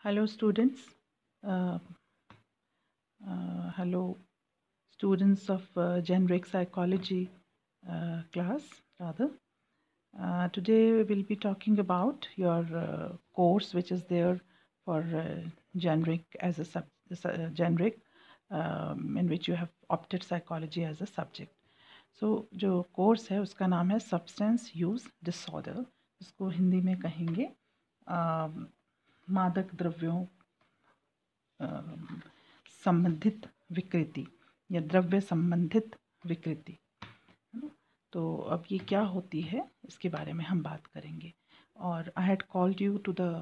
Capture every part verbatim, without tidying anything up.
Hello, students. Uh, uh, hello, students of uh, generic psychology uh, class, rather. Uh, today we'll be talking about your uh, course, which is there for uh, generic as a sub uh, generic, um, in which you have opted psychology as a subject. So, जो course है उसका नाम है substance use disorder, इसको हिंदी में कहेंगे uh, मादक द्रव्यों संबंधित विकृति या द्रव्य संबंधित विकृति, है ना। तो अब ये क्या होती है इसके बारे में हम बात करेंगे। और I had called you to the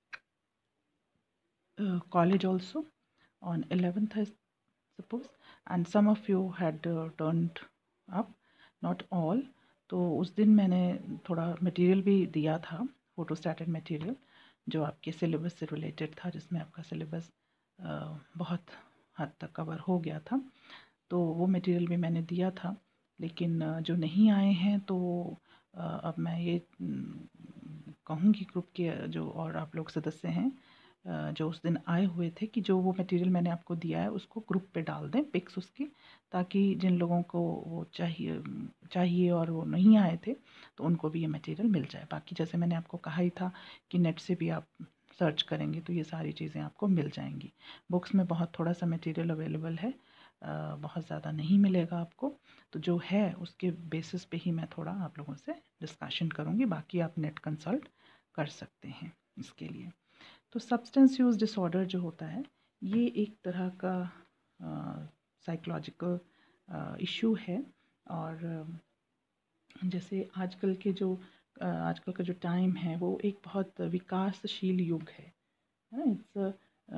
college also on eleventh I suppose, and some of you had uh, turned up, not all। तो उस दिन मैंने थोड़ा मटेरियल भी दिया था, फोटोस्टैटेड मटेरियल, जो आपके सिलेबस से रिलेटेड था, जिसमें आपका सिलेबस बहुत हद तक कवर हो गया था। तो वो मटेरियल भी मैंने दिया था, लेकिन जो नहीं आए हैं तो अब मैं ये कहूँगी ग्रुप के जो और आप लोग सदस्य हैं जो उस दिन आए हुए थे कि जो वो मटेरियल मैंने आपको दिया है उसको ग्रुप पे डाल दें, पिक्स उसकी, ताकि जिन लोगों को वो चाहिए चाहिए और वो नहीं आए थे तो उनको भी ये मटेरियल मिल जाए। बाकी जैसे मैंने आपको कहा ही था कि नेट से भी आप सर्च करेंगे तो ये सारी चीज़ें आपको मिल जाएंगी। बुक्स में बहुत थोड़ा सा मटेरियल अवेलेबल है, बहुत ज़्यादा नहीं मिलेगा आपको, तो जो है उसके बेसिस पे ही मैं थोड़ा आप लोगों से डिस्कशन करूँगी, बाकी आप नेट कंसल्ट कर सकते हैं इसके लिए। तो सब्सटेंस यूज़ डिसऑर्डर जो होता है ये एक तरह का साइकोलॉजिकल इशू है। और जैसे आजकल के जो आजकल का जो टाइम है वो एक बहुत विकासशील युग है, इट्स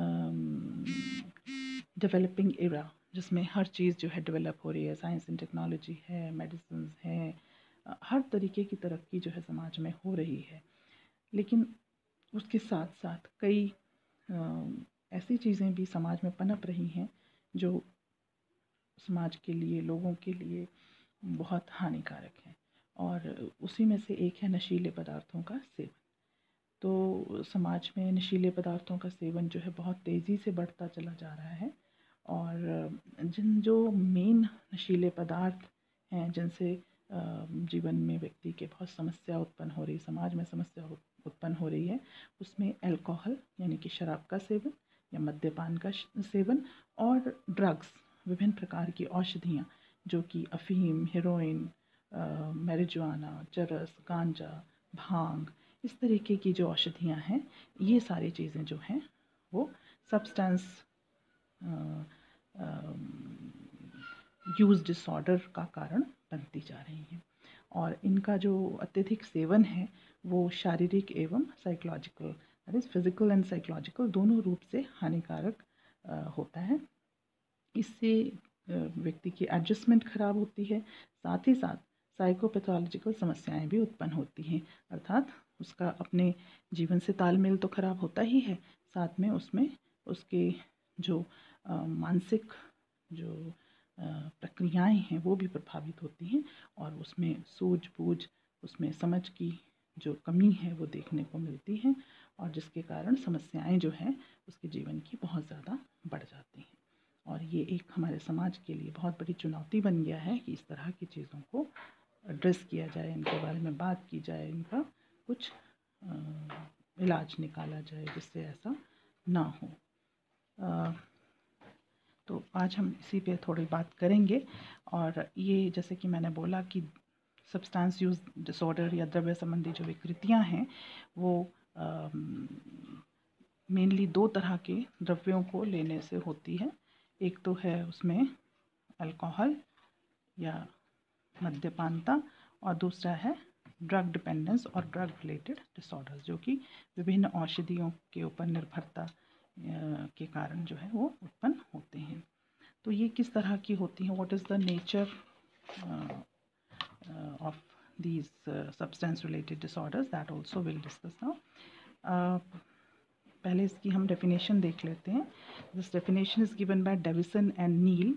डेवलपिंग एरा, जिसमें हर चीज़ जो है डेवलप हो रही है, साइंस एंड टेक्नोलॉजी है, मेडिसिन है, हर तरीके की तरक्की जो है समाज में हो रही है। लेकिन उसके साथ साथ कई ऐसी चीज़ें भी समाज में पनप रही हैं जो समाज के लिए, लोगों के लिए बहुत हानिकारक हैं, और उसी में से एक है नशीले पदार्थों का सेवन। तो समाज में नशीले पदार्थों का सेवन जो है बहुत तेज़ी से बढ़ता चला जा रहा है, और जिन जो मेन नशीले पदार्थ हैं जिनसे जीवन में व्यक्ति के बहुत समस्या उत्पन्न हो रही, समाज में समस्या उत्पन्न हो रही है, उसमें अल्कोहल यानी कि शराब का सेवन या मद्यपान का सेवन, और ड्रग्स, विभिन्न प्रकार की औषधियाँ जो कि अफीम, हेरोइन, मैरिजुआना, चरस, गांजा, भांग, इस तरीके की जो औषधियाँ हैं, ये सारी चीज़ें जो हैं वो सब्सटेंस यूज़ डिसऑर्डर का कारण बनती जा रही हैं। और इनका जो अत्यधिक सेवन है वो शारीरिक एवं psychological, that is physical and psychological, दोनों रूप से हानिकारक होता है। इससे व्यक्ति की एडजस्टमेंट खराब होती है, साथ ही साथ साइकोपैथोलॉजिकल समस्याएं भी उत्पन्न होती हैं, अर्थात उसका अपने जीवन से तालमेल तो खराब होता ही है, साथ में उसमें उसके जो आ, मानसिक जो प्रक्रियाएं हैं वो भी प्रभावित होती हैं, और उसमें सूझबूझ, उसमें समझ की जो कमी है वो देखने को मिलती है, और जिसके कारण समस्याएं जो हैं उसके जीवन की बहुत ज़्यादा बढ़ जाती हैं। और ये एक हमारे समाज के लिए बहुत बड़ी चुनौती बन गया है कि इस तरह की चीज़ों को एड्रेस किया जाए, इनके बारे में बात की जाए, इनका कुछ आ, इलाज निकाला जाए जिससे ऐसा ना हो। आ, तो आज हम इसी पे थोड़ी बात करेंगे। और ये जैसे कि मैंने बोला कि सब्सटेंस यूज़ डिसऑर्डर या द्रव्य संबंधी जो विकृतियाँ हैं वो मेनली दो तरह के द्रव्यों को लेने से होती है। एक तो है उसमें अल्कोहल या मद्यपानता, और दूसरा है ड्रग डिपेंडेंस और ड्रग रिलेटेड डिसऑर्डर्स, जो कि विभिन्न औषधियों के ऊपर निर्भरता के कारण जो है वो उत्पन्न होते हैं। तो ये किस तरह की होती हैं, what is the nature of these substance related disorders, that also will discuss now. पहले इसकी हम डेफिनेशन देख लेते हैं। This definition is given by Davison and Neale.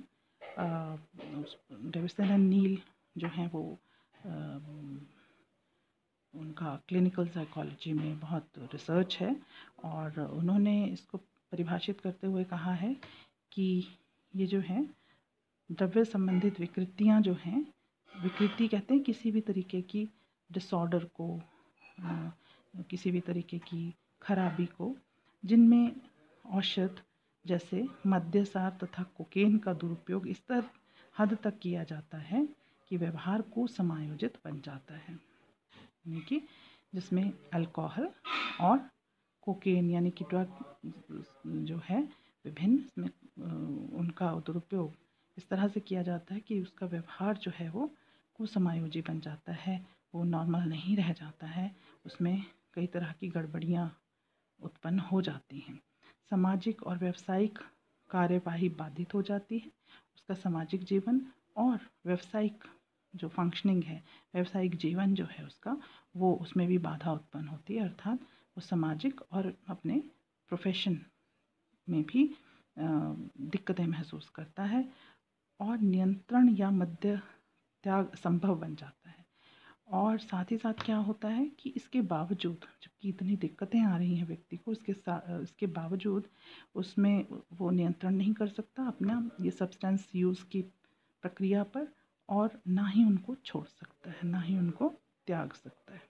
Davison and Neale जो हैं वो uh, उनका क्लिनिकल साइकोलॉजी में बहुत रिसर्च है, और उन्होंने इसको परिभाषित करते हुए कहा है कि ये जो है द्रव्य संबंधित विकृतियाँ जो हैं, विकृति कहते हैं किसी भी तरीके की डिसऑर्डर को, आ, किसी भी तरीके की खराबी को, जिनमें औषध जैसे मद्यसार तथा कोकेन का दुरुपयोग इस तरह हद तक किया जाता है कि व्यवहार को समायोजित बन जाता है, यानी कि जिसमें अल्कोहल और कोकेन यानी कि ड्रग जो है विभिन्न इसमें उनका दुरुपयोग इस तरह से किया जाता है कि उसका व्यवहार जो है वो कुसमायोजी बन जाता है, वो नॉर्मल नहीं रह जाता है, उसमें कई तरह की गड़बड़ियाँ उत्पन्न हो जाती हैं। सामाजिक और व्यावसायिक कार्यवाही बाधित हो जाती है, उसका सामाजिक जीवन और व्यावसायिक जो फंक्शनिंग है, व्यावसायिक जीवन जो है उसका, वो उसमें भी बाधा उत्पन्न होती है, अर्थात वो सामाजिक और अपने प्रोफेशन में भी दिक्कतें महसूस करता है और नियंत्रण या मध्य त्याग संभव बन जाता है। और साथ ही साथ क्या होता है कि इसके बावजूद, जबकि इतनी दिक्कतें आ रही हैं व्यक्ति को, इसके साथ इसके बावजूद उसमें वो नियंत्रण नहीं कर सकता अपना ये सब्सटेंस यूज़ की प्रक्रिया पर, और ना ही उनको छोड़ सकता है, ना ही उनको त्याग सकता है।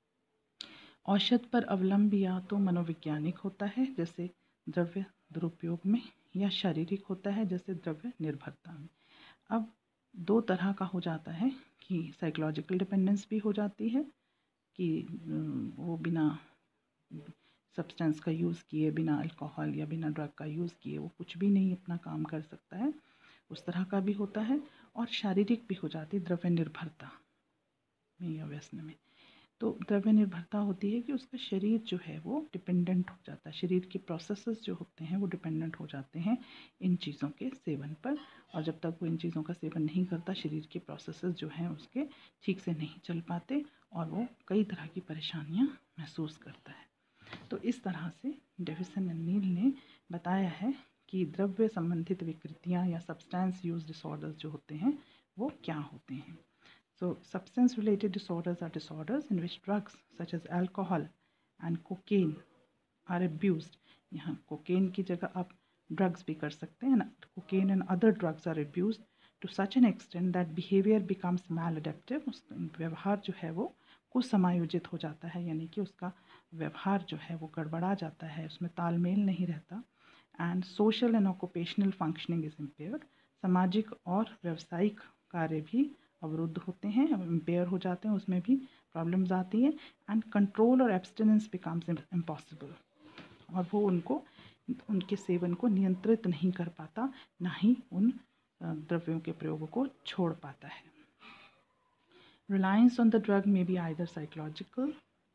औषध पर अवलंब या तो मनोवैज्ञानिक होता है जैसे द्रव्य दुरुपयोग में, या शारीरिक होता है जैसे द्रव्य निर्भरता में। अब दो तरह का हो जाता है कि साइकोलॉजिकल डिपेंडेंस भी हो जाती है कि वो बिना सब्सटेंस का यूज़ किए, बिना अल्कोहल या बिना ड्रग का यूज़ किए वो कुछ भी नहीं अपना काम कर सकता है, उस तरह का भी होता है। और शारीरिक भी हो जाती है द्रव्य निर्भरता में या व्यसन में। तो द्रव्य निर्भरता होती है कि उसका शरीर जो है वो डिपेंडेंट हो जाता है, शरीर के प्रोसेसेस जो होते हैं वो डिपेंडेंट हो जाते हैं इन चीज़ों के सेवन पर, और जब तक वो इन चीज़ों का सेवन नहीं करता शरीर के प्रोसेसेस जो हैं उसके ठीक से नहीं चल पाते और वो कई तरह की परेशानियां महसूस करता है। तो इस तरह से डेविसन एंड नील ने बताया है कि द्रव्य संबंधित विकृतियाँ या सब्सटेंस यूज डिसऑर्डर्स जो होते हैं वो क्या होते हैं। So, substance-related disorders are disorders in which drugs such as alcohol and cocaine are abused. यहाँ cocaine की जगह आप drugs भी कर सकते हैं, cocaine and other drugs are abused to such an extent that behavior becomes maladaptive. उसका व्यवहार जो है वो कुसमायोजित हो जाता है, यानी कि उसका व्यवहार जो है वो गड़बड़ा जाता है, उसमें तालमेल नहीं रहता। And social and occupational functioning is impaired. सामाजिक और व्यावसायिक कार्य भी अवरुद्ध होते हैं, इम्पेयर हो जाते हैं, उसमें भी प्रॉब्लम्स आती हैं। एंड कंट्रोल और एब्सटिनेंस बिकम्स इम्पॉसिबल, और वो उनको उनके सेवन को नियंत्रित नहीं कर पाता, ना ही उन द्रव्यों के प्रयोग को छोड़ पाता है। रिलायंस ऑन द ड्रग में बी आइदर साइकोलॉजिकल,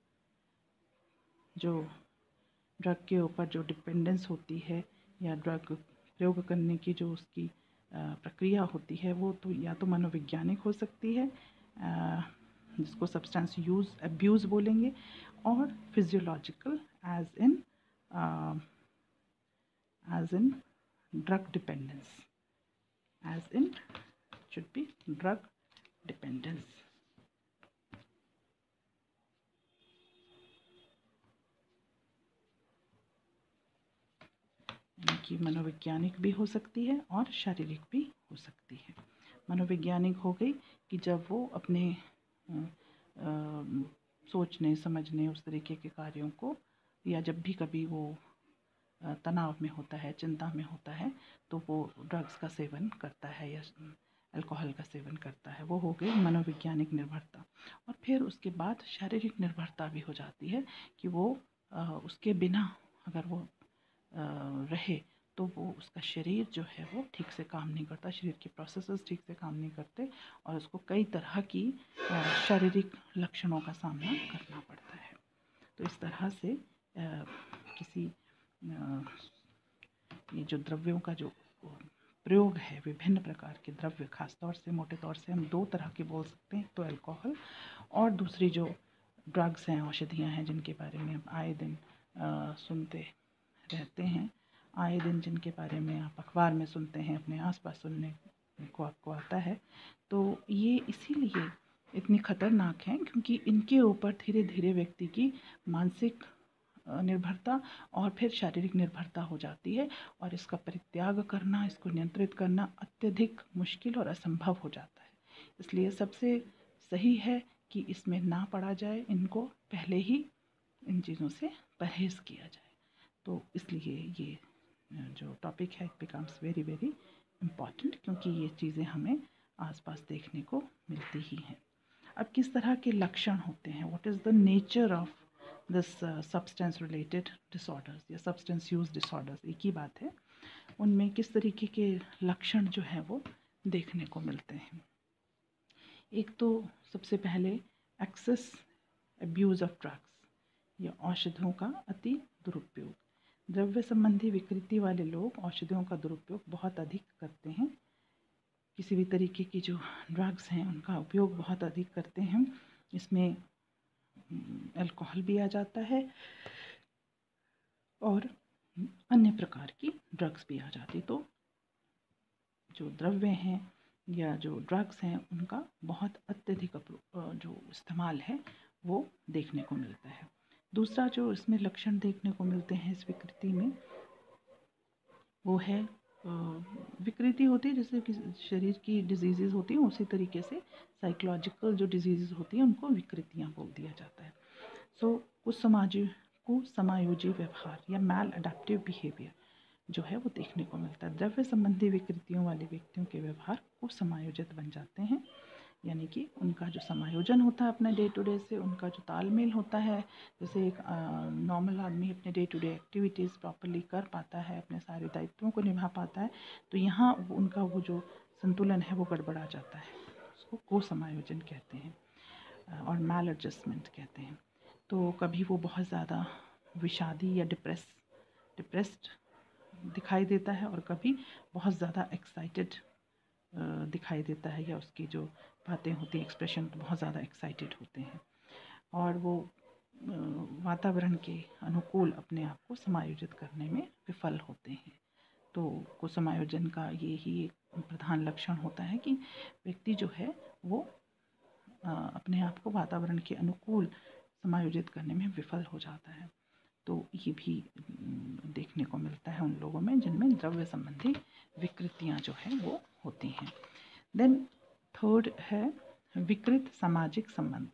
जो ड्रग के ऊपर जो डिपेंडेंस होती है या ड्रग प्रयोग करने की जो उसकी प्रक्रिया होती है वो तो या तो मनोवैज्ञानिक हो सकती है, जिसको सब्सटेंस यूज़ अब्यूज़ बोलेंगे, और physiological as in as in drug dependence, as in should be drug dependence. कि मनोवैज्ञानिक भी हो सकती है और शारीरिक भी हो सकती है। मनोवैज्ञानिक हो गई कि जब वो अपने आ, आ, सोचने समझने उस तरीके के कार्यों को, या जब भी कभी वो तनाव में होता है, चिंता में होता है, तो वो ड्रग्स का सेवन करता है या अल्कोहल का सेवन करता है, वो हो गई मनोवैज्ञानिक निर्भरता। और फिर उसके बाद शारीरिक निर्भरता भी हो जाती है कि वो आ, उसके बिना अगर वो रहे तो वो उसका शरीर जो है वो ठीक से काम नहीं करता, शरीर के प्रोसेसेस ठीक से काम नहीं करते और उसको कई तरह की शारीरिक लक्षणों का सामना करना पड़ता है। तो इस तरह से आ, किसी आ, ये जो द्रव्यों का जो प्रयोग है, विभिन्न प्रकार के द्रव्य, खास तौर से मोटे तौर से हम दो तरह के बोल सकते हैं, तो अल्कोहल और दूसरी जो ड्रग्स हैं, औषधियाँ हैं, जिनके बारे में हम आए दिन आ, सुनते रहते हैं, आए दिन जिनके बारे में आप अखबार में सुनते हैं, अपने आसपास सुनने को आपको आता है, तो ये इसीलिए इतनी खतरनाक हैं क्योंकि इनके ऊपर धीरे धीरे व्यक्ति की मानसिक निर्भरता और फिर शारीरिक निर्भरता हो जाती है, और इसका परित्याग करना, इसको नियंत्रित करना अत्यधिक मुश्किल और असंभव हो जाता है। इसलिए सबसे सही है कि इसमें ना पड़ा जाए, इनको पहले ही इन चीज़ों से परहेज़ किया जाए। तो इसलिए ये जो टॉपिक है it becomes very very important, क्योंकि ये चीज़ें हमें आसपास देखने को मिलती ही हैं। अब किस तरह के लक्षण होते हैं, what is the nature of this substance related disorders या सब्सटेंस यूज़ डिसऑर्डर्स, एक ही बात है, उनमें किस तरीके के लक्षण जो है वो देखने को मिलते हैं। एक तो सबसे पहले एक्सेस अब्यूज़ ऑफ ड्रग्स या औषधियों का अति दुरुपयोग। द्रव्य संबंधी विकृति वाले लोग औषधियों का दुरुपयोग बहुत अधिक करते हैं। किसी भी तरीके की जो ड्रग्स हैं उनका उपयोग बहुत अधिक करते हैं। इसमें अल्कोहल भी आ जाता है और अन्य प्रकार की ड्रग्स भी आ जाती। तो जो द्रव्य हैं या जो ड्रग्स हैं उनका बहुत अत्यधिक जो इस्तेमाल है वो देखने को मिलता है। दूसरा जो इसमें लक्षण देखने को मिलते हैं इस विकृति में, वो है विकृति होती है जैसे कि शरीर की डिजीज़ होती हैं, उसी तरीके से साइकोलॉजिकल जो डिजीज़ होती हैं उनको विकृतियाँ बोल दिया जाता है। सो so, कुछ समाज को समायोजी व्यवहार या मैल अडेप्टिव बिहेवियर जो है वो देखने को मिलता है। द्रव्य संबंधी विकृतियों वाले व्यक्तियों के व्यवहार को समायोजित बन जाते हैं, यानी कि उनका जो समायोजन होता है अपने डे टू डे से, उनका जो तालमेल होता है, जैसे एक नॉर्मल आदमी अपने day to day activities properly कर पाता है, अपने सारे दायित्वों को निभा पाता है, तो यहाँ उनका वो जो संतुलन है वो गड़बड़ा जाता है। उसको को समायोजन कहते हैं और मैल एडजस्टमेंट कहते हैं। तो कभी वो बहुत ज़्यादा विषादी या डिप्रेस डिप्रेस्ड दिखाई देता है और कभी बहुत ज़्यादा एक्साइटेड दिखाई देता है, या उसकी जो बातें होती हैं एक्सप्रेशन बहुत ज़्यादा एक्साइटेड होते हैं, और वो वातावरण के अनुकूल अपने आप को समायोजित करने में विफल होते हैं। तो को समायोजन का ये ही एक प्रधान लक्षण होता है कि व्यक्ति जो है वो अपने आप को वातावरण के अनुकूल समायोजित करने में विफल हो जाता है। तो ये भी देखने को मिलता है उन लोगों में जिनमें द्रव्य संबंधी विकृतियाँ जो है वो होती हैं। देन थर्ड है विकृत सामाजिक संबंध,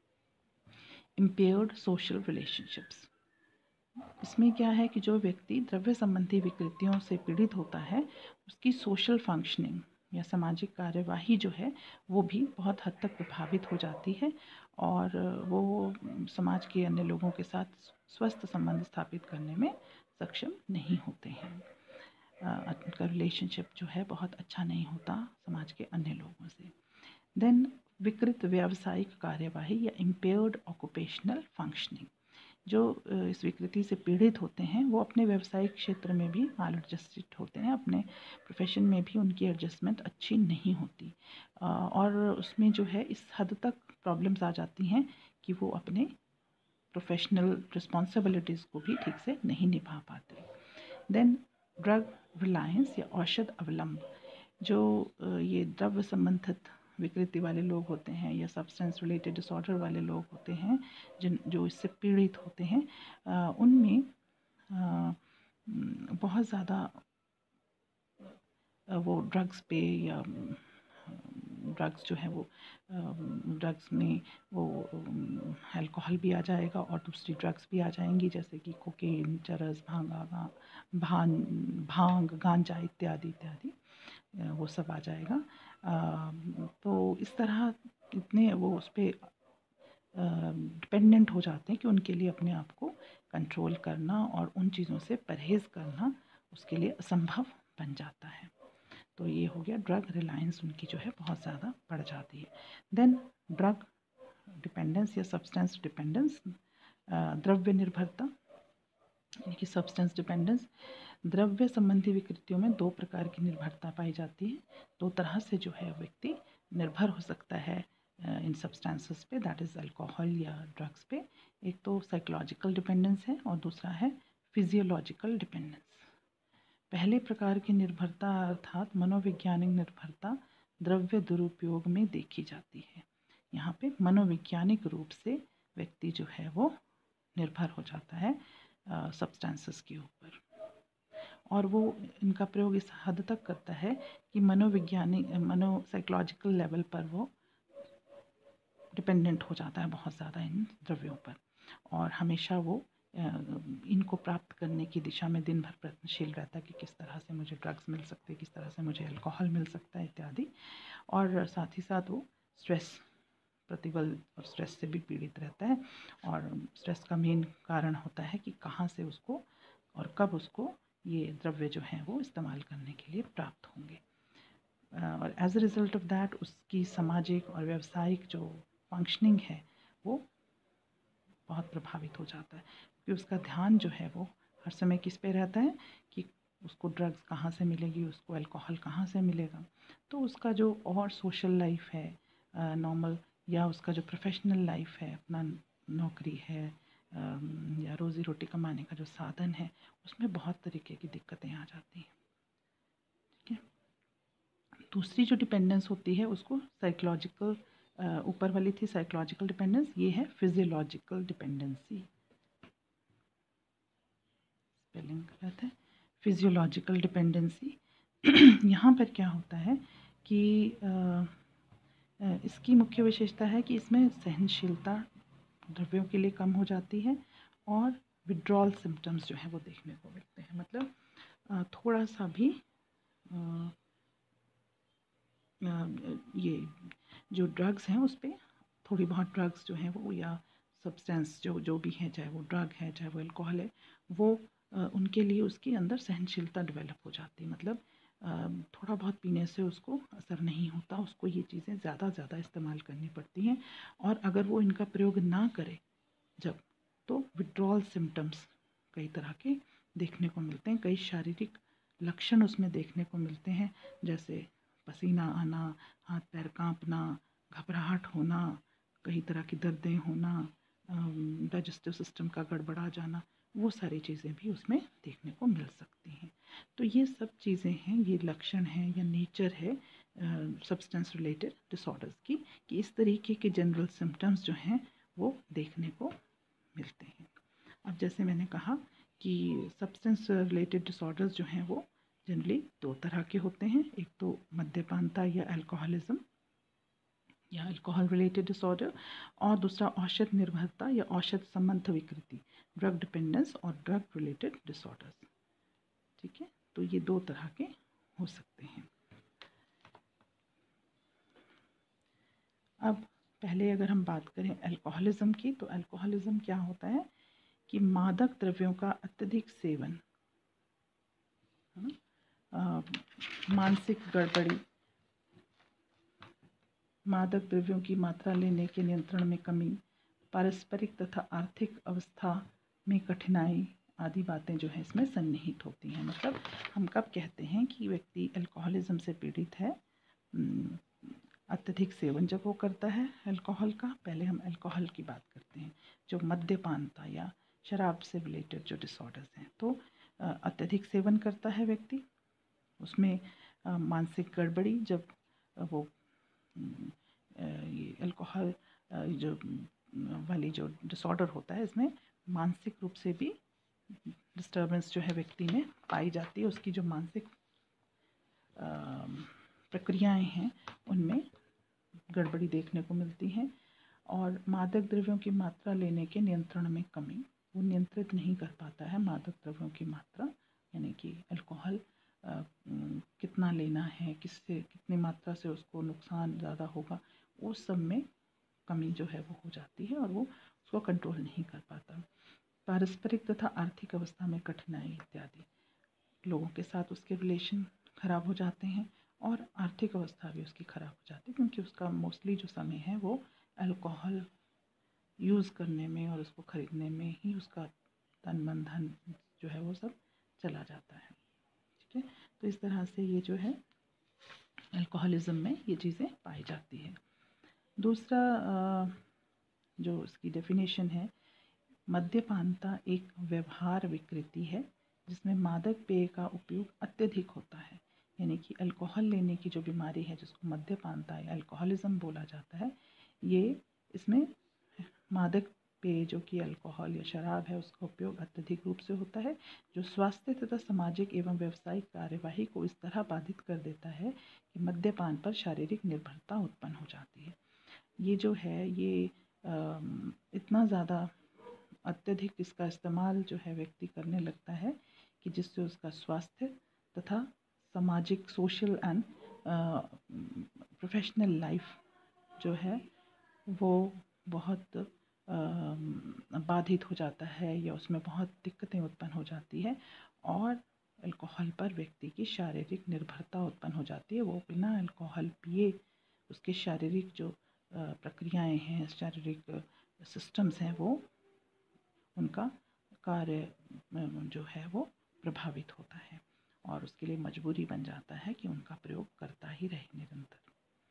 इम्पेयर्ड सोशल रिलेशनशिप्स। इसमें क्या है कि जो व्यक्ति द्रव्य संबंधी विकृतियों से पीड़ित होता है उसकी सोशल फंक्शनिंग या सामाजिक कार्यवाही जो है वो भी बहुत हद तक प्रभावित हो जाती है, और वो समाज के अन्य लोगों के साथ स्वस्थ संबंध स्थापित करने में सक्षम नहीं होते हैं। उनका रिलेशनशिप जो है बहुत अच्छा नहीं होता समाज के अन्य लोगों से। देन विकृत व्यावसायिक कार्यवाही या इम्पेयर्ड ऑक्यूपेशनल फंक्शनिंग। जो इस विकृति से पीड़ित होते हैं वो अपने व्यावसायिक क्षेत्र में भी माल एडजस्टेड होते हैं, अपने प्रोफेशन में भी उनकी एडजस्टमेंट अच्छी नहीं होती, और उसमें जो है इस हद तक प्रॉब्लम्स आ जाती हैं कि वो अपने प्रोफेशनल रिस्पॉन्सिबिलिटीज़ को भी ठीक से नहीं निभा पाते। देन ड्रग रिलायंस या औषध अवलंब। जो ये द्रव्य संबंधित विकृति वाले लोग होते हैं या सब्सटेंस रिलेटेड डिसऑर्डर वाले लोग होते हैं जिन जो इससे पीड़ित होते हैं, उनमें बहुत ज़्यादा वो ड्रग्स पे या ड्रग्स जो है वो ड्रग्स में वो अल्कोहल भी आ जाएगा और दूसरी ड्रग्स भी आ जाएंगी, जैसे कि कोकेन, चरस, भांगा भान भांग गांजा इत्यादि इत्यादि वो सब आ जाएगा। तो इस तरह इतने वो उस पर डिपेंडेंट हो जाते हैं कि उनके लिए अपने आप को कंट्रोल करना और उन चीज़ों से परहेज़ करना उसके लिए असंभव बन जाता है। तो ये हो गया ड्रग रिलायंस उनकी जो है बहुत ज़्यादा बढ़ जाती है। देन ड्रग डिपेंडेंस या सब्सटेंस डिपेंडेंस, द्रव्य निर्भरता यानी कि सब्सटेंस डिपेंडेंस। द्रव्य संबंधी विकृतियों में दो प्रकार की निर्भरता पाई जाती है। दो तरह से जो है व्यक्ति निर्भर हो सकता है इन सब्सटेंसेस पे, दैट इज़ अल्कोहल या ड्रग्स पे। एक तो साइकोलॉजिकल डिपेंडेंस है और दूसरा है फिजियोलॉजिकल डिपेंडेंस। पहले प्रकार की निर्भरता अर्थात मनोवैज्ञानिक निर्भरता द्रव्य दुरुपयोग में देखी जाती है। यहाँ पे मनोवैज्ञानिक रूप से व्यक्ति जो है वो निर्भर हो जाता है सब्सटेंसेस के ऊपर, और वो इनका प्रयोग इस हद तक करता है कि मनोविज्ञानिक मनो साइकोलॉजिकल लेवल पर वो डिपेंडेंट हो जाता है बहुत ज़्यादा इन द्रव्यों पर, और हमेशा वो इनको प्राप्त करने की दिशा में दिन भर प्रयत्नशील रहता है कि किस तरह से मुझे ड्रग्स मिल सकते हैं, किस तरह से मुझे अल्कोहल मिल सकता है इत्यादि। और साथ ही साथ वो स्ट्रेस, प्रतिबल और स्ट्रेस से भी पीड़ित रहता है, और स्ट्रेस का मेन कारण होता है कि कहाँ से उसको और कब उसको ये द्रव्य जो हैं वो इस्तेमाल करने के लिए प्राप्त होंगे। और as a result of that उसकी सामाजिक और व्यावसायिक जो फंक्शनिंग है वो बहुत प्रभावित हो जाता है, क्योंकि उसका ध्यान जो है वो हर समय किस पे रहता है कि उसको ड्रग्स कहाँ से मिलेगी, उसको अल्कोहल कहाँ से मिलेगा। तो उसका जो और सोशल लाइफ है नॉर्मल, या उसका जो प्रोफेशनल लाइफ है, अपना नौकरी है या रोज़ी रोटी कमाने का जो साधन है, उसमें बहुत तरीके की दिक्कतें आ जाती हैं। ठीक है। दूसरी जो डिपेंडेंस होती है उसको साइकोलॉजिकल, ऊपर वाली थी साइकोलॉजिकल डिपेंडेंस, ये है फिजियोलॉजिकल डिपेंडेंसी। स्पेलिंग गलत है, फिजियोलॉजिकल डिपेंडेंसी। यहाँ पर क्या होता है कि आ, इसकी मुख्य विशेषता है कि इसमें सहनशीलता द्रव्यों के लिए कम हो जाती है, और विड्रॉल सिम्टम्स जो है वो देखने को मिलते हैं। मतलब थोड़ा सा भी आ, ये जो ड्रग्स हैं उस पर थोड़ी बहुत ड्रग्स जो हैं वो, या सब्सटेंस जो जो भी है, चाहे वो ड्रग है चाहे वो अल्कोहल है, वो उनके लिए उसके अंदर सहनशीलता डेवलप हो जाती है। मतलब थोड़ा बहुत पीने से उसको असर नहीं होता, उसको ये चीज़ें ज़्यादा ज़्यादा इस्तेमाल करनी पड़ती हैं, और अगर वो इनका प्रयोग ना करे जब, तो विड्रॉल सिम्टम्स कई तरह के देखने को मिलते हैं, कई शारीरिक लक्षण उसमें देखने को मिलते हैं, जैसे पसीना आना, हाथ पैर कांपना, घबराहट होना, कई तरह की दर्दें होना, डाइजेस्टिव सिस्टम का गड़बड़ा जाना, वो सारी चीज़ें भी उसमें देखने को मिल सकती हैं। तो ये सब चीज़ें हैं, ये लक्षण हैं या नेचर है सब्सटेंस रिलेटेड डिसऑर्डर्स की, कि इस तरीके के जनरल सिम्टम्स जो हैं वो देखने को मिलते हैं। अब जैसे मैंने कहा कि सब्सटेंस रिलेटेड डिसऑर्डर्स जो हैं वो जनरली दो तरह के होते हैं, एक तो मद्यपानता या अल्कोहलिज्म या अल्कोहल रिलेटेड डिसऑर्डर, और दूसरा औषध निर्भरता या औषध संबंध विकृति, ड्रग डिपेंडेंस और ड्रग रिलेटेड डिसऑर्डर्स। ठीक है, तो ये दो तरह के हो सकते हैं। अब पहले अगर हम बात करें अल्कोहलिज्म की, तो अल्कोहलिज्म क्या होता है कि मादक द्रव्यों का अत्यधिक सेवन, मानसिक गड़बड़ी, मादक द्रव्यों की मात्रा लेने के नियंत्रण में कमी, पारस्परिक तथा आर्थिक अवस्था में कठिनाई आदि बातें जो है इसमें सन्निहित होती हैं। मतलब हम कब कहते हैं कि व्यक्ति अल्कोहलिज्म से पीड़ित है, अत्यधिक सेवन जब वो करता है अल्कोहल का, पहले हम अल्कोहल की बात करते हैं, जो मद्यपानता या शराब से रिलेटेड जो डिसऑर्डर्स हैं, तो अत्यधिक सेवन करता है व्यक्ति, उसमें मानसिक गड़बड़ी, जब वो ये अल्कोहल जो वाली जो डिसऑर्डर होता है, इसमें मानसिक रूप से भी डिस्टर्बेंस जो है व्यक्ति में पाई जाती है, उसकी जो मानसिक प्रक्रियाएं हैं उनमें गड़बड़ी देखने को मिलती हैं। और मादक द्रव्यों की मात्रा लेने के नियंत्रण में कमी, वो नियंत्रित नहीं कर पाता है मादक द्रव्यों की मात्रा, यानी कि अल्कोहल कितना लेना है, किससे कितनी मात्रा से उसको नुकसान ज़्यादा होगा, उस सब में कमी जो है वो हो जाती है और वो उसको कंट्रोल नहीं कर पाता। पारस्परिक तथा आर्थिक अवस्था में कठिनाई इत्यादि, लोगों के साथ उसके रिलेशन ख़राब हो जाते हैं और आर्थिक अवस्था भी उसकी ख़राब हो जाती है, क्योंकि उसका मोस्टली जो समय है वो अल्कोहल यूज़ करने में और उसको ख़रीदने में ही उसका तन मन धन जो है वो सब चला जाता है। ठीक है, तो इस तरह से ये जो है अल्कोहलिज्म में ये चीज़ें पाई जाती है। दूसरा जो इसकी डेफिनेशन है, मद्यपानता एक व्यवहार विकृति है जिसमें मादक पेय का उपयोग अत्यधिक होता है, यानी कि अल्कोहल लेने की जो बीमारी है जिसको मद्यपानता या अल्कोहलिज्म बोला जाता है, ये इसमें मादक पेय जो कि अल्कोहल या शराब है उसका उपयोग अत्यधिक रूप से होता है, जो स्वास्थ्य तथा सामाजिक एवं व्यावसायिक कार्यवाही को इस तरह बाधित कर देता है कि मद्यपान पर शारीरिक निर्भरता उत्पन्न हो जाती है। ये जो है ये इतना ज़्यादा अत्यधिक इसका इस्तेमाल जो है व्यक्ति करने लगता है कि जिससे उसका स्वास्थ्य तथा सामाजिक सोशल एंड प्रोफेशनल लाइफ जो है वो बहुत बाधित हो जाता है या उसमें बहुत दिक्कतें उत्पन्न हो जाती है और अल्कोहल पर व्यक्ति की शारीरिक निर्भरता उत्पन्न हो जाती है। वो बिना अल्कोहल पिए उसके शारीरिक जो प्रक्रियाएं हैं, शारीरिक सिस्टम्स हैं, वो उनका कार्य जो है वो प्रभावित होता है और उसके लिए मजबूरी बन जाता है कि उनका प्रयोग करता ही रहे निरंतर।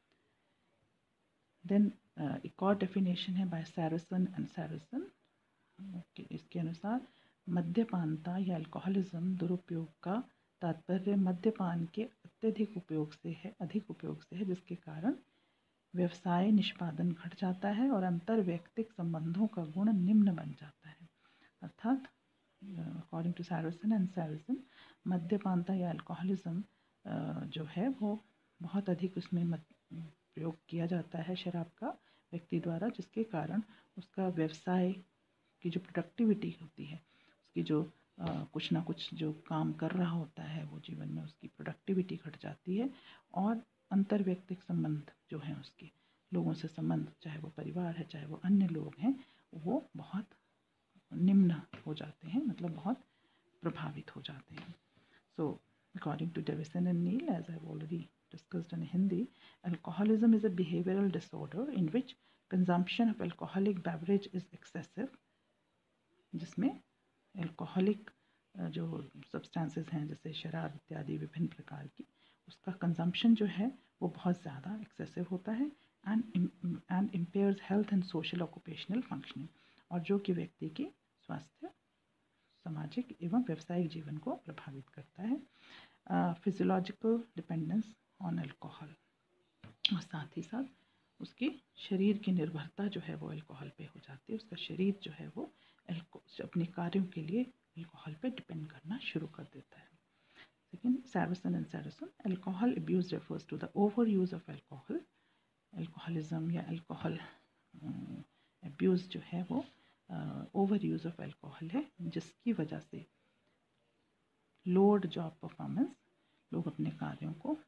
देन एक और डेफिनेशन है बाय सैरसन एंड सैरसन, इसके अनुसार मद्यपानता या अल्कोहलिज्म दुरुपयोग का तात्पर्य मद्यपान के अत्यधिक उपयोग से है अधिक उपयोग से है जिसके कारण व्यवसाय निष्पादन घट जाता है और अंतर व्यक्तिक संबंधों का गुण निम्न बन जाता है। अर्थात according to Sarason and Sarason मद्यपानता या अल्कोहलिज्म जो है वो बहुत अधिक उसमें प्रयोग किया जाता है शराब का व्यक्ति द्वारा, जिसके कारण उसका व्यवसाय की जो प्रोडक्टिविटी होती है, उसकी जो आ, कुछ ना कुछ जो काम कर रहा होता है वो जीवन में उसकी प्रोडक्टिविटी घट जाती है और अंतर व्यक्तिक संबंध जो हैं उसके लोगों से संबंध, चाहे वो परिवार है चाहे वो अन्य लोग हैं, वो बहुत निम्न हो जाते हैं, मतलब बहुत प्रभावित हो जाते हैं। So according to Davison and Neale, as I have already discussed in Hindi, alcoholism is a behavioral disorder in which consumption of alcoholic beverage is excessive, जिसमें alcoholic जो substances हैं जैसे शराब इत्यादि विभिन्न प्रकार की, उसका कंजम्पशन जो है वो बहुत ज़्यादा एक्सेसिव होता है and and impairs health and social occupational functioning, और जो कि व्यक्ति के स्वास्थ्य, सामाजिक एवं व्यावसायिक जीवन को प्रभावित करता है। फिजियोलॉजिकल डिपेंडेंस ऑन अल्कोहल, और साथ ही साथ उसके शरीर की निर्भरता जो है वो अल्कोहल पे हो जाती है, उसका शरीर जो है वो अल्को अपने कार्यों के लिए अल्कोहल पे डिपेंड करना शुरू कर देता है। Second, Sarason and Sarason, alcohol abuse refers to the over use of alcohol. Alcoholism या अल्कोहल अब्यूज़ जो है वो ओवर यूज़ ऑफ अल्कोहल है, जिसकी वजह से लोड जॉब परफॉर्मेंस, लोग अपने कार्यों को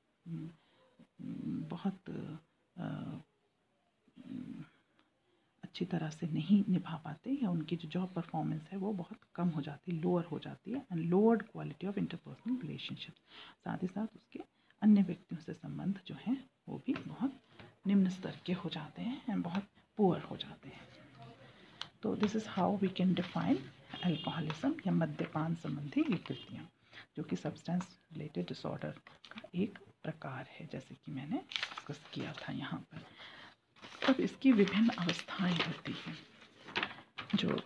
बहुत अच्छी तरह से नहीं निभा पाते या उनकी जो जॉब परफॉर्मेंस है वो बहुत कम हो जाती है, लोअर हो जाती है, and lowered quality of interpersonal relationship. साथ ही साथ उसके अन्य व्यक्तियों से संबंध जो हैं वो भी बहुत निम्न स्तर के हो जाते हैं एंड बहुत पुअर हो जाते हैं। तो this is how we can define alcoholism या मद्यपान संबंधी विकृतियाँ, जो कि सब्सटेंस रिलेटेड डिसऑर्डर का एक प्रकार है, जैसे कि मैंने डिस्कस किया था यहाँ पर। अब इसकी विभिन्न अवस्थाएं होती हैं। जो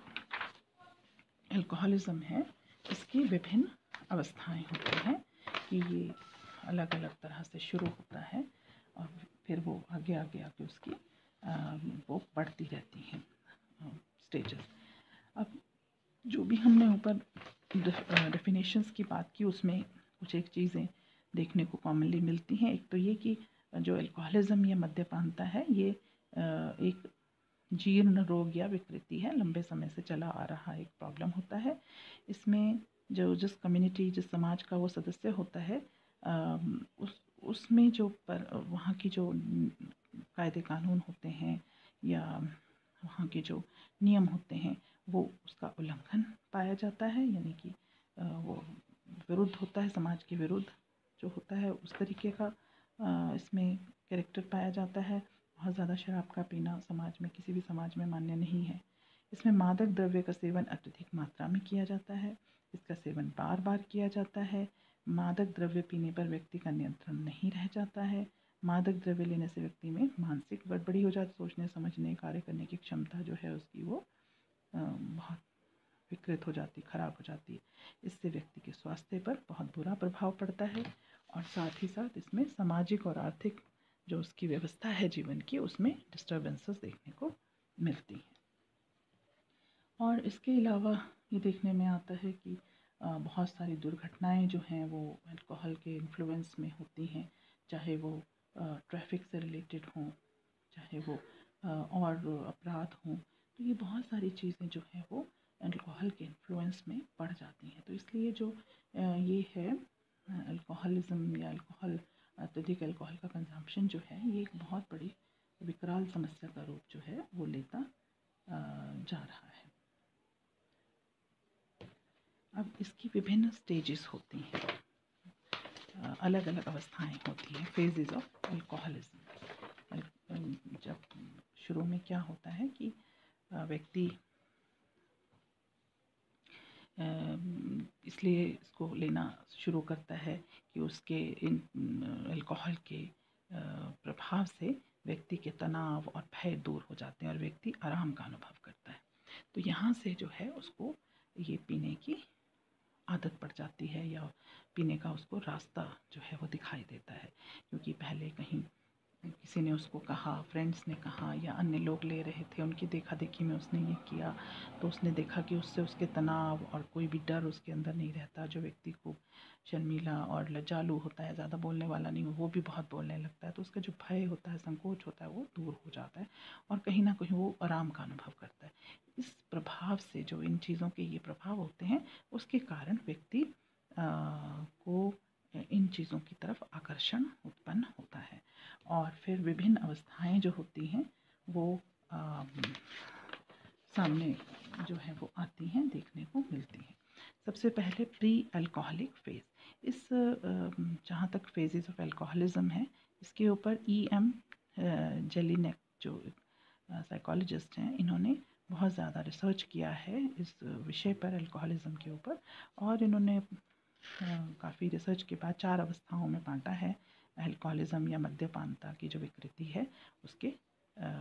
अल्कोहलिज्म है इसकी विभिन्न अवस्थाएं होती हैं कि ये अलग अलग तरह से शुरू होता है और फिर वो आगे आगे आगे उसकी आ, वो बढ़ती रहती हैं स्टेजेस। अब जो भी हमने ऊपर डेफिनेशंस की बात की उसमें कुछ एक चीज़ें देखने को कॉमनली मिलती हैं। एक तो ये कि जो अल्कोहलिज्म या मद्यपानता है ये एक जीर्ण रोग या विकृति है, लंबे समय से चला आ रहा एक प्रॉब्लम होता है। इसमें जो जिस कम्युनिटी जिस समाज का वो सदस्य होता है उस उसमें जो पर वहाँ की जो कायदे कानून होते हैं या वहाँ के जो नियम होते हैं वो उसका उल्लंघन पाया जाता है, यानी कि वो विरुद्ध होता है, समाज के विरुद्ध जो होता है उस तरीके का इसमें कैरेक्टर पाया जाता है। बहुत ज़्यादा शराब का पीना समाज में किसी भी समाज में मान्य नहीं है। इसमें मादक द्रव्य का सेवन अत्यधिक मात्रा में किया जाता है, इसका सेवन बार बार किया जाता है। मादक द्रव्य पीने पर व्यक्ति का नियंत्रण नहीं रह जाता है। मादक द्रव्य लेने से व्यक्ति में मानसिक गड़बड़ी हो जाती, सोचने समझने कार्य करने की क्षमता जो है उसकी वो बहुत विकृत हो जाती, खराब हो जाती है। इससे व्यक्ति के स्वास्थ्य पर बहुत बुरा प्रभाव पड़ता है और साथ ही साथ इसमें सामाजिक और आर्थिक जो उसकी व्यवस्था है जीवन की उसमें डिस्टर्बेंसेस देखने को मिलती हैं। और इसके अलावा ये देखने में आता है कि अ, बहुत सारी दुर्घटनाएं जो हैं वो अल्कोहल के इन्फ्लुएंस में होती हैं, चाहे वो ट्रैफिक से रिलेटेड हों, चाहे वो अ, और अपराध हों। तो ये बहुत सारी चीज़ें जो हैं वो अल्कोहल के इन्फ्लुएंस में पड़ जाती हैं। तो इसलिए जो अ, ये है अल्कोहलिज्म या अल्कोहल अत्यधिक अल्कोहल का कंजम्पशन जो है, ये एक बहुत बड़ी विकराल समस्या का रूप जो है वो लेता अ, जा रहा है। अब इसकी विभिन्न स्टेजेस होती हैं, अलग अलग अवस्थाएं होती हैं, फेजेस ऑफ अल्कोहलिज्म। जब शुरू में क्या होता है कि व्यक्ति इसलिए इसको लेना शुरू करता है कि उसके इन अल्कोहल के प्रभाव से व्यक्ति के तनाव और भय दूर हो जाते हैं और व्यक्ति आराम का अनुभव करता है। तो यहाँ से जो है उसको ये पीने की आदत पड़ जाती है या पीने का उसको रास्ता जो है वो दिखाई देता है, क्योंकि पहले कहीं किसी ने उसको कहा, फ्रेंड्स ने कहा या अन्य लोग ले रहे थे, उनकी देखा देखी में उसने ये किया, तो उसने देखा कि उससे उसके तनाव और कोई भी डर उसके अंदर नहीं रहता। जो व्यक्ति को शर्मीला और लज्जालू होता है, ज़्यादा बोलने वाला नहीं हो, वो भी बहुत बोलने लगता है, तो उसका जो भय होता है, संकोच होता है, वो दूर हो जाता है और कहीं ना कहीं वो आराम का अनुभव करता है। इस प्रभाव से, जो इन चीज़ों के ये प्रभाव होते हैं, उसके कारण व्यक्ति को इन चीज़ों की तरफ आकर्षण उत्पन्न होता है और फिर विभिन्न अवस्थाएं जो होती हैं वो आ, सामने जो है वो आती हैं, देखने को मिलती हैं। सबसे पहले प्री अल्कोहलिक फेज़। इस जहाँ तक फेजेस ऑफ अल्कोहलिज्म है, इसके ऊपर ई एम जेलिनेक जो साइकोलॉजिस्ट हैं, इन्होंने बहुत ज़्यादा रिसर्च किया है इस विषय पर, अल्कोहलिज्म के ऊपर, और इन्होंने काफ़ी रिसर्च के बाद चार अवस्थाओं में बांटा है अल्कोहलिज्म या मद्यपानता की जो विकृति है उसके आ,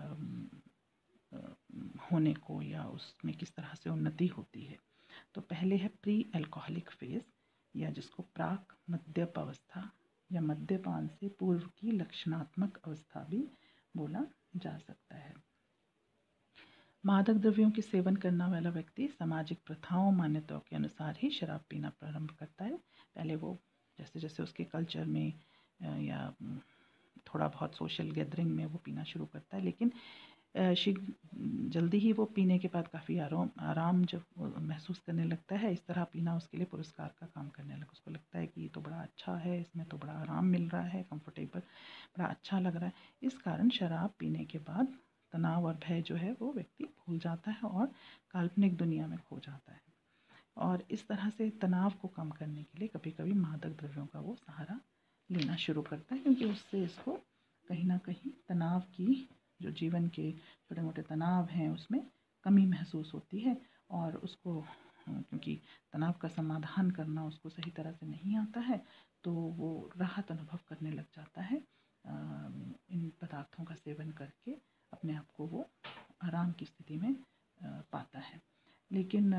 होने को या उसमें किस तरह से उन्नति होती है। तो पहले है प्री अल्कोहलिक फेज़, या जिसको प्राक मद्यप अवस्था या मद्यपान से पूर्व की लक्षणात्मक अवस्था भी बोला जा सकता है। मादक द्रव्यों के सेवन करने वाला व्यक्ति सामाजिक प्रथाओं मान्यताओं के अनुसार ही शराब पीना प्रारंभ करता है। पहले वो जैसे जैसे उसके कल्चर में या थोड़ा बहुत सोशल गैदरिंग में वो पीना शुरू करता है, लेकिन जल्दी ही वो पीने के बाद काफ़ी आराम आराम जब महसूस करने लगता है, इस तरह पीना उसके लिए पुरस्कार का काम करने लगा। उसको लगता है कि ये तो बड़ा अच्छा है, इसमें तो बड़ा आराम मिल रहा है, कंफर्टेबल, बड़ा अच्छा लग रहा है। इस कारण शराब पीने के बाद तनाव और भय जो है वो व्यक्ति भूल जाता है और काल्पनिक दुनिया में खो जाता है। और इस तरह से तनाव को कम करने के लिए कभी कभी मादक द्रव्यों का वो सहारा लेना शुरू करता है, क्योंकि उससे इसको कहीं ना कहीं तनाव की, जो जीवन के छोटे मोटे तनाव हैं, उसमें कमी महसूस होती है और उसको, क्योंकि तनाव का समाधान करना उसको सही तरह से नहीं आता है, तो वो राहत अनुभव करने लग जाता है इन पदार्थों का सेवन करके, अपने आप को वो आराम की स्थिति में पाता है। लेकिन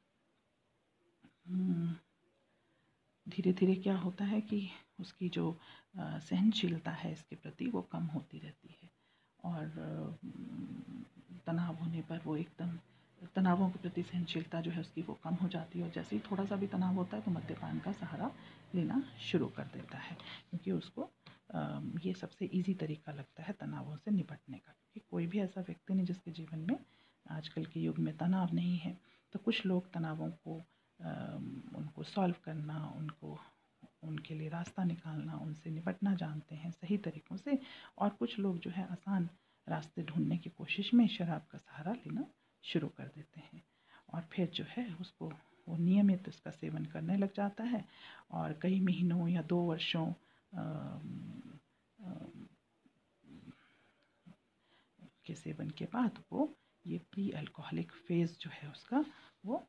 धीरे धीरे क्या होता है कि उसकी जो सहनशीलता है इसके प्रति वो कम होती रहती है और तनाव होने पर वो एकदम, तनावों के प्रति सहनशीलता जो है उसकी वो कम हो जाती है और जैसे ही थोड़ा सा भी तनाव होता है तो मद्यपान का सहारा लेना शुरू कर देता है, क्योंकि उसको ये सबसे इजी तरीका लगता है तनावों से निपटने का। क्योंकि कोई भी ऐसा व्यक्ति नहीं जिसके जीवन में आजकल के युग में तनाव नहीं है। तो कुछ लोग तनावों को उनको सॉल्व करना, उनको उनके लिए रास्ता निकालना, उनसे निपटना जानते हैं सही तरीक़ों से, और कुछ लोग जो है आसान रास्ते ढूंढने की कोशिश में शराब का सहारा लेना शुरू कर देते हैं और फिर जो है उसको वो नियमित उसका सेवन करने लग जाता है और कई महीनों या दो वर्षों के सेवन के बाद वो ये प्री अल्कोहलिक फेज़ जो है उसका वो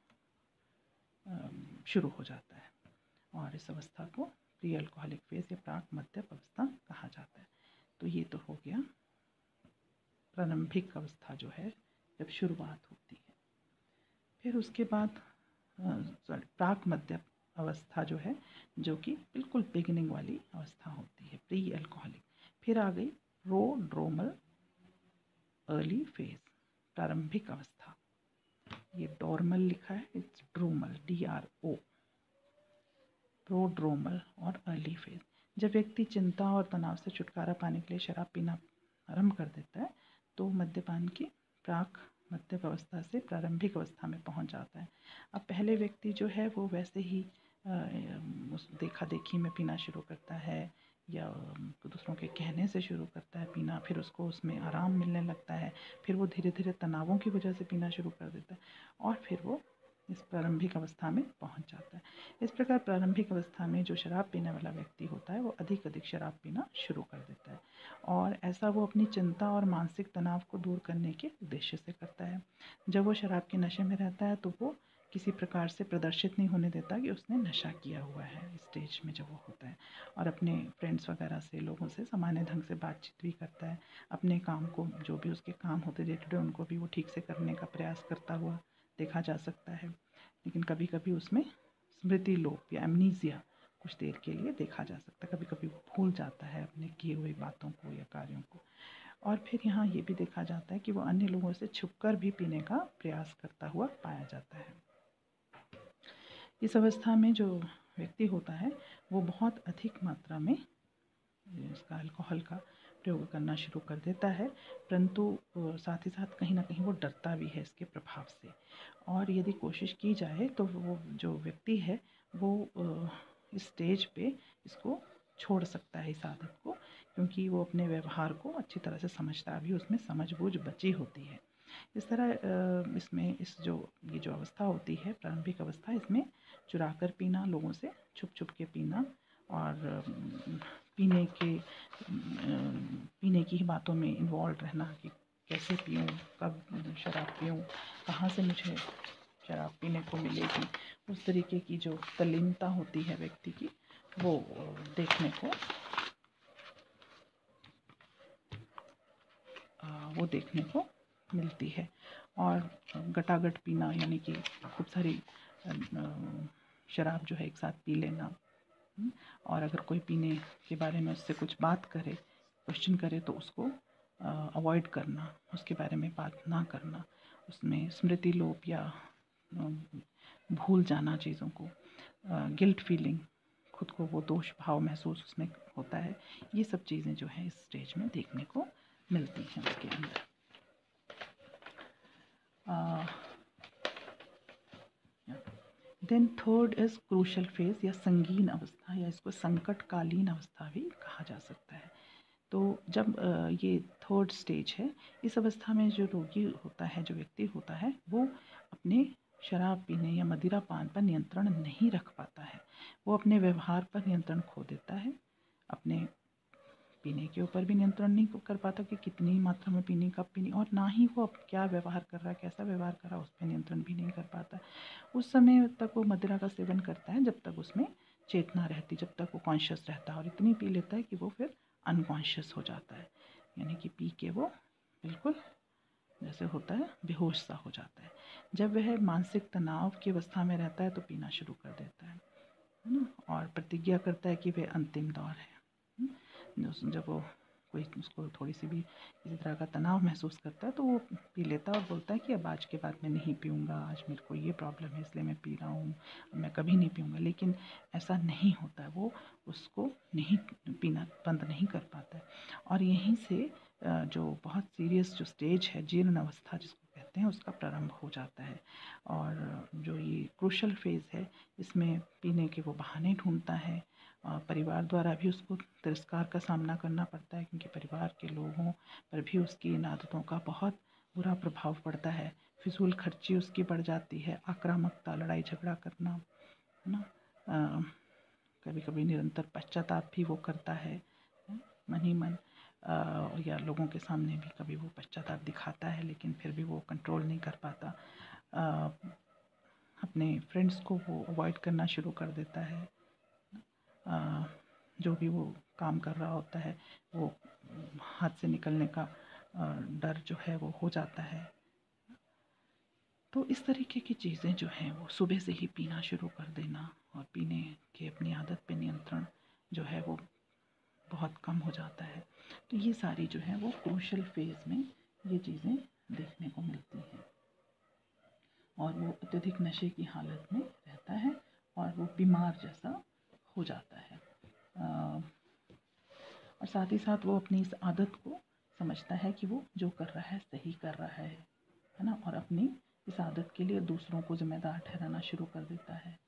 शुरू हो जाता है और इस अवस्था को प्री अल्कोहलिक फेज़ या प्राक मद्यप अवस्था कहा जाता है। तो ये तो हो गया प्रारंभिक अवस्था जो है जब शुरुआत होती है। फिर उसके बाद सॉरी प्राक मद्यप अवस्था जो है, जो कि बिल्कुल बिगिनिंग वाली अवस्था होती है, प्री अल्कोहलिक। फिर आ गई प्रोड्रोमल अर्ली फेज़, प्रारंभिक अवस्था। ये डोर्मल लिखा है, it's dromal, D R O, prodromal और अर्ली फेज। जब व्यक्ति चिंता और तनाव से छुटकारा पाने के लिए शराब पीना आरंभ कर देता है तो मद्यपान की प्राक मध्य अवस्था से प्रारंभिक अवस्था में पहुंच जाता है। अब पहले व्यक्ति जो है वो वैसे ही उस देखा देखी में पीना शुरू करता है या दूसरों के कहने से शुरू करता है पीना, फिर उसको उसमें आराम मिलने लगता है, फिर वो धीरे धीरे तनावों की वजह से पीना शुरू कर देता है और फिर वो इस प्रारंभिक अवस्था में पहुंच जाता है। इस प्रकार प्रारंभिक अवस्था में जो शराब पीने वाला व्यक्ति होता है वो अधिक अधिक शराब पीना शुरू कर देता है और ऐसा वो अपनी चिंता और मानसिक तनाव को दूर करने के उद्देश्य से करता है। जब वो शराब के नशे में रहता है तो वो किसी प्रकार से प्रदर्शित नहीं होने देता कि उसने नशा किया हुआ है स्टेज में जब वो होता है, और अपने फ्रेंड्स वगैरह से, लोगों से सामान्य ढंग से बातचीत भी करता है। अपने काम को, जो भी उसके काम होते डे टू डे, उनको भी वो ठीक से करने का प्रयास करता हुआ देखा जा सकता है। लेकिन कभी कभी उसमें स्मृति लोप या एमनीजिया कुछ देर के लिए देखा जा सकता है, कभी कभी वो भूल जाता है अपने किए हुए बातों को या कार्यों को। और फिर यहाँ ये भी देखा जाता है कि वो अन्य लोगों से छुपकर भी पीने का प्रयास करता हुआ पाया जाता है। इस अवस्था में जो व्यक्ति होता है वो बहुत अधिक मात्रा में इसका अल्कोहल का प्रयोग करना शुरू कर देता है, परंतु साथ ही साथ कहीं ना कहीं वो डरता भी है इसके प्रभाव से। और यदि कोशिश की जाए तो वो जो व्यक्ति है वो इस स्टेज पे इसको छोड़ सकता है, इस आदत को, क्योंकि वो अपने व्यवहार को अच्छी तरह से समझता है, अभी उसमें समझबूझ बची होती है। इस तरह इसमें इस जो ये जो अवस्था होती है प्रारंभिक अवस्था, इसमें चुरा कर पीना, लोगों से छुप छुप के पीना और पीने के पीने की ही बातों में इन्वॉल्व रहना कि कैसे पीऊँ, कब शराब पीऊँ, कहाँ से मुझे शराब पीने को मिलेगी, उस तरीके की जो तल्लीनता होती है व्यक्ति की वो देखने को वो देखने को मिलती है। और गटागट पीना, यानी कि खूब सारी शराब जो है एक साथ पी लेना, और अगर कोई पीने के बारे में उससे कुछ बात करे, क्वेश्चन करे, तो उसको अवॉइड करना, उसके बारे में बात ना करना, उसमें स्मृति लोप या भूल जाना चीज़ों को, गिल्ट फीलिंग, खुद को वो दोष भाव महसूस उसमें होता है, ये सब चीज़ें जो है इस स्टेज में देखने को मिलती हैं उसके अंदर। Then third is crucial phase या संगीन अवस्था, या इसको संकटकालीन अवस्था भी कहा जा सकता है। तो जब ये थर्ड स्टेज है, इस अवस्था में जो रोगी होता है, जो व्यक्ति होता है, वो अपने शराब पीने या मदिरा पान पर नियंत्रण नहीं रख पाता है। वो अपने व्यवहार पर नियंत्रण खो देता है, अपने पीने के ऊपर भी नियंत्रण नहीं कर पाता कि कितनी मात्रा में पीनी, कब पीनी, और ना ही वो अब क्या व्यवहार कर रहा है, कैसा व्यवहार कर रहा है, उस पर नियंत्रण भी नहीं कर पाता। उस समय तक वो मदिरा का सेवन करता है जब तक उसमें चेतना रहती, जब तक वो कॉन्शियस रहता है, और इतनी पी लेता है कि वो फिर अनकॉन्शियस हो जाता है, यानी कि पी के वो बिल्कुल जैसे होता है बेहोश सा हो जाता है। जब वह मानसिक तनाव की अवस्था में रहता है तो पीना शुरू कर देता है ना, और प्रतिज्ञा करता है कि वह अंतिम दौर है। जब वो कोई उसको थोड़ी सी भी किसी तरह का तनाव महसूस करता है तो वो पी लेता है और बोलता है कि अब आज के बाद मैं नहीं पीऊँगा, आज मेरे को ये प्रॉब्लम है इसलिए मैं पी रहा हूँ, मैं कभी नहीं पीऊँगा। लेकिन ऐसा नहीं होता है, वो उसको नहीं पीना बंद नहीं कर पाता है। और यहीं से जो बहुत सीरियस जो स्टेज है, जीर्ण अवस्था जिसको कहते हैं, उसका प्रारंभ हो जाता है। और जो ये क्रूशल फेज़ है, इसमें पीने के वो बहाने ढूंढता है, परिवार द्वारा भी उसको तिरस्कार का सामना करना पड़ता है, क्योंकि परिवार के लोगों पर भी उसकी इन आदतों का बहुत बुरा प्रभाव पड़ता है। फिजूल खर्ची उसकी बढ़ जाती है, आक्रामकता, लड़ाई झगड़ा करना, है ना, कभी कभी निरंतर पश्चाताप भी वो करता है मन ही मन, आ, या लोगों के सामने भी कभी वो पश्चाताप दिखाता है, लेकिन फिर भी वो कंट्रोल नहीं कर पाता। आ, अपने फ्रेंड्स को वो अवॉइड करना शुरू कर देता है। आ, जो भी वो काम कर रहा होता है वो हाथ से निकलने का डर जो है वो हो जाता है। तो इस तरीके की चीज़ें जो हैं वो सुबह से ही पीना शुरू कर देना और पीने की अपनी आदत पे नियंत्रण जो है वो बहुत कम हो जाता है। तो ये सारी जो है वो क्रूशल फेज़ में ये चीज़ें देखने को मिलती हैं। और वो अत्यधिक नशे की हालत में रहता है और वो बीमार जैसा हो जाता है। और साथ ही साथ वो अपनी इस आदत को समझता है कि वो जो कर रहा है सही कर रहा है है ना, और अपनी इस आदत के लिए दूसरों को जिम्मेदार ठहराना शुरू कर देता है।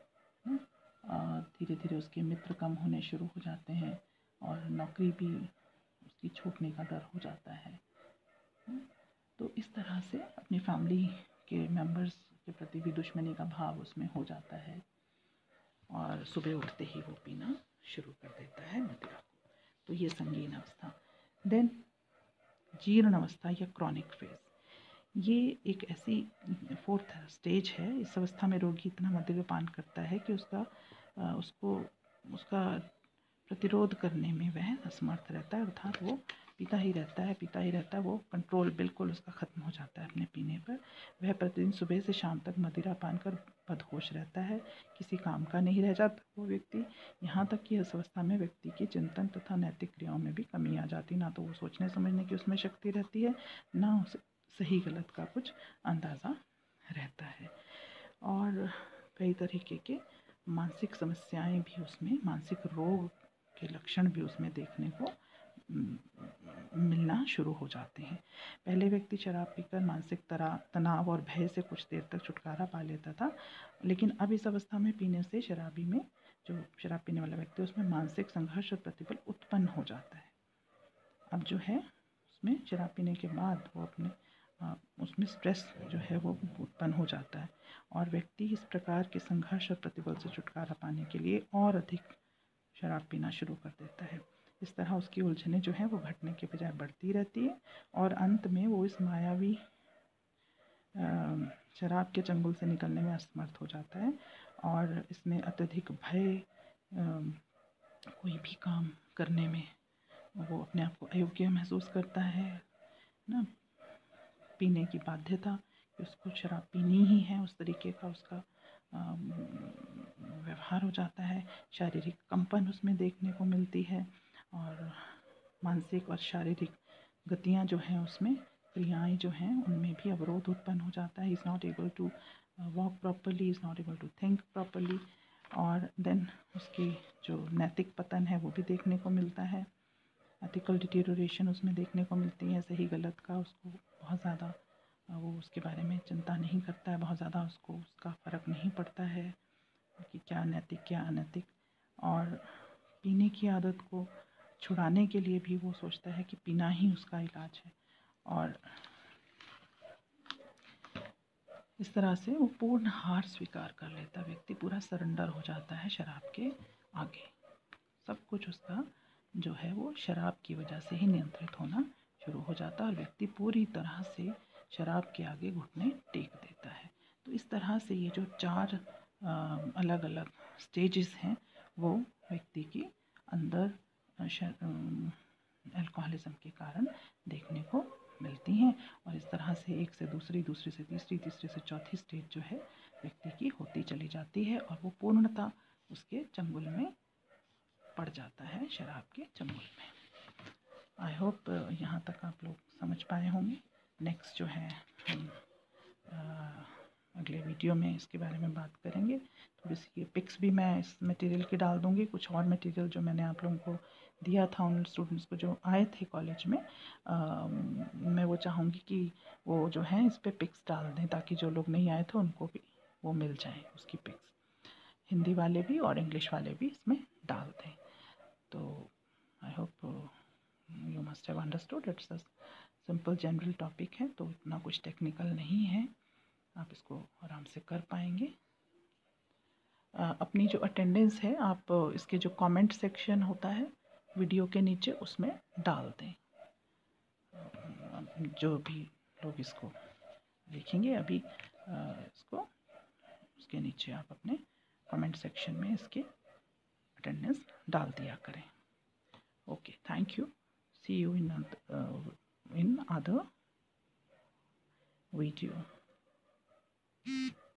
धीरे धीरे उसके मित्र कम होने शुरू हो जाते हैं और नौकरी भी उसकी छूटने का डर हो जाता है। तो इस तरह से अपनी फैमिली के मेंबर्स के प्रति भी दुश्मनी का भाव उसमें हो जाता है और सुबह उठते ही वो पीना शुरू कर देता है मदिरा को। तो ये संगीन अवस्था। देन जीर्ण अवस्था या क्रॉनिक फेज, ये एक ऐसी फोर्थ स्टेज है। इस अवस्था में रोगी इतना मद्यपान करता है कि उसका उसको उसका प्रतिरोध करने में वह असमर्थ रहता है, अर्थात वो पीता ही रहता है पीता ही रहता है वो कंट्रोल बिल्कुल उसका ख़त्म हो जाता है अपने पीने पर। वह प्रतिदिन सुबह से शाम तक मदिरा पान कर बदहोश रहता है, किसी काम का नहीं रह जाता वो व्यक्ति। यहाँ तक कि इस अवस्था में व्यक्ति की चिंतन तथा नैतिक क्रियाओं में भी कमी आ जाती, ना तो वो सोचने समझने की उसमें शक्ति रहती है, ना उसे सही गलत का कुछ अंदाज़ा रहता है। और कई तरीके के मानसिक समस्याएं भी उसमें, मानसिक रोग के लक्षण भी उसमें देखने को मिलना शुरू हो जाते हैं। पहले व्यक्ति शराब पीकर मानसिक तनाव और भय से कुछ देर तक छुटकारा पा लेता था, लेकिन अब इस अवस्था में पीने से शराबी में, जो शराब पीने वाला व्यक्ति, उसमें मानसिक संघर्ष और प्रतिबल उत्पन्न हो जाता है। अब जो है उसमें शराब पीने के बाद वो अपने आ, उसमें स्ट्रेस जो है वो उत्पन्न हो जाता है और व्यक्ति इस प्रकार के संघर्ष और प्रतिबल से छुटकारा पाने के लिए और अधिक शराब पीना शुरू कर देता है। इस तरह उसकी उलझनें जो हैं वो घटने के बजाय बढ़ती रहती है और अंत में वो इस मायावी शराब के चंगुल से निकलने में असमर्थ हो जाता है और इसमें अत्यधिक भय, कोई भी काम करने में वो अपने आप को अयोग्य महसूस करता है ना, पीने की बाध्यता कि उसको शराब पीनी ही है, उस तरीके का उसका व्यवहार हो जाता है। शारीरिक कंपन उसमें देखने को मिलती है और मानसिक और शारीरिक गतियाँ जो हैं उसमें, क्रियाएं जो हैं उनमें भी अवरोध उत्पन्न हो जाता है। Is not able to walk properly, is not able to think properly. और देन उसकी जो नैतिक पतन है वो भी देखने को मिलता है, एथिकल डिटेरियोरेशन उसमें देखने को मिलती है। सही गलत का उसको बहुत ज़्यादा वो उसके बारे में चिंता नहीं करता है, बहुत ज़्यादा उसको उसका फ़र्क नहीं पड़ता है कि क्या नैतिक क्या अनैतिक। और पीने की आदत को छुड़ाने के लिए भी वो सोचता है कि पीना ही उसका इलाज है और इस तरह से वो पूर्ण हार स्वीकार कर लेता, व्यक्ति पूरा सरेंडर हो जाता है शराब के आगे। सब कुछ उसका जो है वो शराब की वजह से ही नियंत्रित होना शुरू हो जाता है और व्यक्ति पूरी तरह से शराब के आगे घुटने टेक देता है। तो इस तरह से ये जो चार अलग अलग स्टेजेस हैं वो व्यक्ति के अंदर अल्कोहलिज्म के कारण देखने को मिलती हैं और इस तरह से एक से दूसरी, दूसरी से तीसरी, तीसरी से चौथी स्टेज जो है व्यक्ति की होती चली जाती है और वो पूर्णतः उसके चंगुल में पड़ जाता है, शराब के चंगुल में। आई होप यहाँ तक आप लोग समझ पाए होंगे। नेक्स्ट जो है हम अगले वीडियो में इसके बारे में बात करेंगे। थोड़ी सी पिक्स भी मैं इस मटेरियल की डाल दूँगी, कुछ और मटेरियल जो मैंने आप लोगों को दिया था उन स्टूडेंट्स को जो आए थे कॉलेज में। आ, मैं वो चाहूँगी कि वो जो है इस पर पिक्स डाल दें ताकि जो लोग नहीं आए थे उनको भी वो मिल जाए उसकी पिक्स, हिंदी वाले भी और इंग्लिश वाले भी इसमें डाल दें। तो I hope you must have understood, it's a simple general topic है, तो इतना कुछ टेक्निकल नहीं है, आप इसको आराम से कर पाएंगे। आ, अपनी जो अटेंडेंस है आप इसके जो कमेंट सेक्शन होता है वीडियो के नीचे उसमें डाल दें। जो भी लोग इसको देखेंगे अभी आ, इसको उसके नीचे आप अपने कमेंट सेक्शन में इसके अटेंडेंस डाल दिया करें। Okay, thank you, see you in in other video.